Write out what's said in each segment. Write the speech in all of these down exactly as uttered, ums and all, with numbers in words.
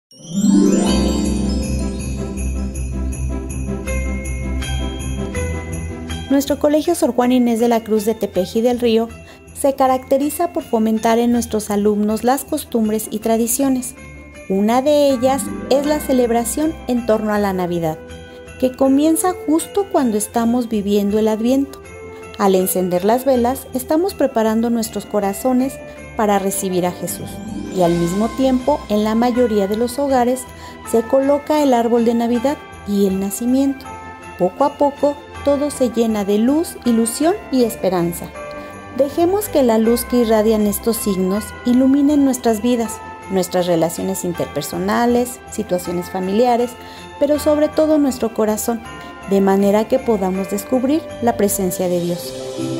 Nuestro Colegio Sor Juana Inés de la Cruz de Tepeji del Río se caracteriza por fomentar en nuestros alumnos las costumbres y tradiciones. Una de ellas es la celebración en torno a la Navidad, que comienza justo cuando estamos viviendo el Adviento. Al encender las velas, estamos preparando nuestros corazones para recibir a Jesús. Y al mismo tiempo, en la mayoría de los hogares, se coloca el árbol de Navidad y el nacimiento. Poco a poco, todo se llena de luz, ilusión y esperanza. Dejemos que la luz que irradian estos signos iluminen nuestras vidas, nuestras relaciones interpersonales, situaciones familiares, pero sobre todo nuestro corazón, de manera que podamos descubrir la presencia de Dios.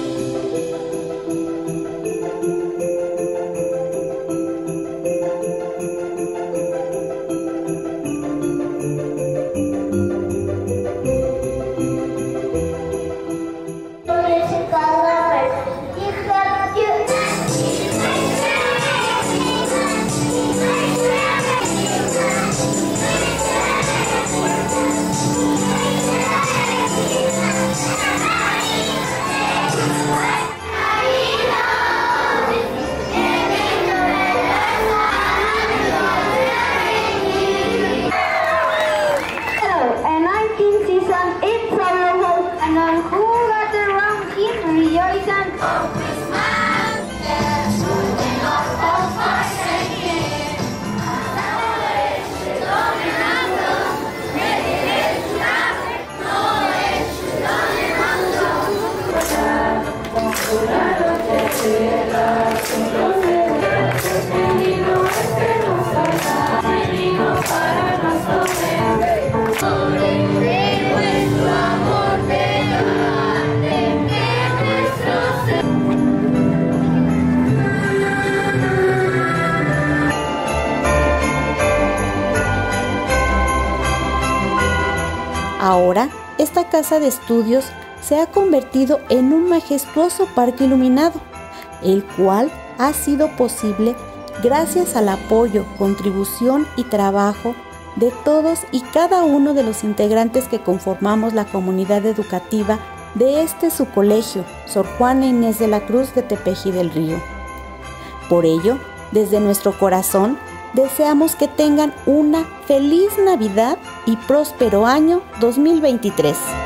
Ahora, esta casa de estudios se ha convertido en un majestuoso parque iluminado, el cual ha sido posible gracias al apoyo, contribución y trabajo de todos y cada uno de los integrantes que conformamos la comunidad educativa de este su colegio, Sor Juana Inés de la Cruz de Tepeji del Río. Por ello, desde nuestro corazón, deseamos que tengan una feliz Navidad y próspero año dos mil veintitrés.